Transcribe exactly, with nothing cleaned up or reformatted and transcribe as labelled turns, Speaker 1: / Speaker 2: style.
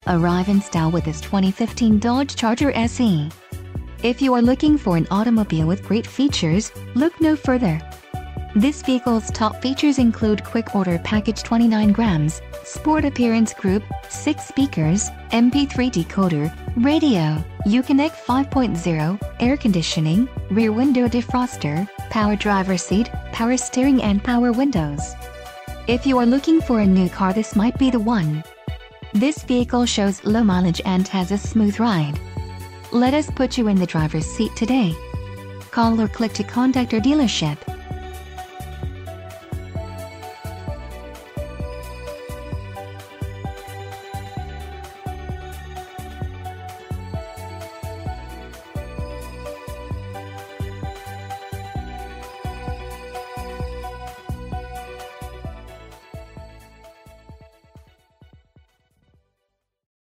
Speaker 1: Arrive in style with this twenty fifteen Dodge Charger S E. If you are looking for an automobile with great features, look no further. This vehicle's top features include quick order package twenty-nine grams, sport appearance group, six speakers, M P three decoder, radio, Uconnect five point oh, air conditioning, rear window defroster, power driver seat, power steering and power windows. If you are looking for a new car, this might be the one. This vehicle shows low mileage and has a smooth ride. Let us put you in the driver's seat today. Call or click to contact our dealership.